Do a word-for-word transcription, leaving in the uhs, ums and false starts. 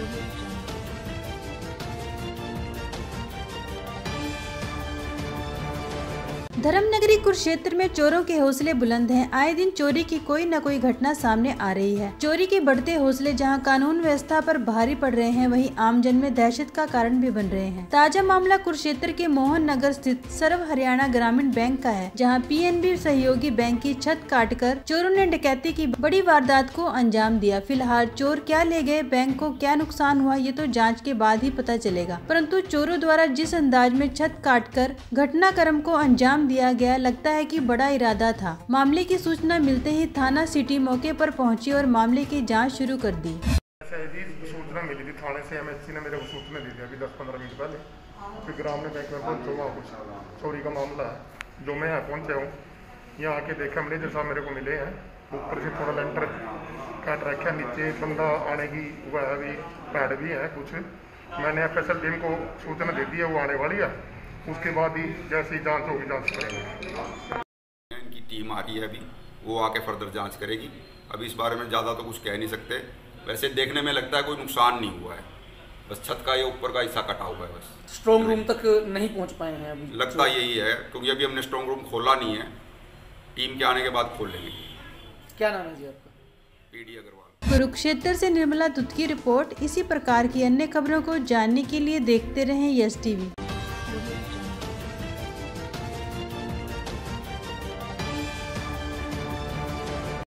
धर्मनगरी कुरुक्षेत्र में चोरों के हौसले बुलंद हैं। आए दिन चोरी की कोई न कोई घटना सामने आ रही है। चोरी के बढ़ते हौसले जहां कानून व्यवस्था पर भारी पड़ रहे हैं, वहीं आमजन में दहशत का कारण भी बन रहे हैं। ताजा मामला कुरुक्षेत्र के मोहन नगर स्थित सर्व हरियाणा ग्रामीण बैंक का है, जहां पीएनबी सहयोगी बैंक की छत काटकर चोरों ने डकैती की बड़ी वारदात को अंजाम दिया। फिलहाल चोर क्या ले गए, बैंक को क्या नुकसान हुआ, ये तो जाँच के बाद ही पता चलेगा। परंतु चोरों द्वारा जिस अंदाज में छत काटकर घटनाक्रम को अंजाम दिया गया, लगता है कि बड़ा इरादा था। मामले की सूचना मिलते ही थाना सिटी मौके पर पहुंची और मामले की जांच शुरू कर दी। सूचना मिली थी थाने से, एमएससी ने मेरे को सूचना दी थी अभी दस पंद्रह मिनट पहले। फिर ग्रामीण बैंक में पहुंचो, वहाँ कुछ चोरी का मामला है। जो मैं यहाँ पहुँचा हूँ, यहाँ आके देखा मैनेजर साहब मेरे को मिले हैं। ऊपर से थोड़ा लेंटर काट रखा, नीचे बंदा आने की हुआ है, अभी पैड भी है कुछ। मैंने एफ एस एल टीम को सूचना दे दी है, वो आने वाली है। उसके बाद ही जैसी जांच होगी जांच करेंगे। इनकी टीम आ रही है, अभी वो आके फर्दर जांच करेगी। अभी इस बारे में ज़्यादा तो कुछ कह नहीं सकते। वैसे देखने में लगता है कोई नुकसान नहीं हुआ है, बस छत का ये ऊपर का हिस्सा कटा हुआ है। बस स्ट्रॉन्ग रूम तक नहीं पहुंच पाए हैं अभी, लगता यही है, क्योंकि अभी हमने स्ट्रॉन्ग रूम खोला नहीं है। टीम के आने के बाद खोल लेंगे। क्या नाम है जी आपका? पीडी अग्रवाल। कुरुक्षेत्र से निर्मला दुत की रिपोर्ट। इसी प्रकार की अन्य खबरों को जानने के लिए देखते रहें यस टीवी।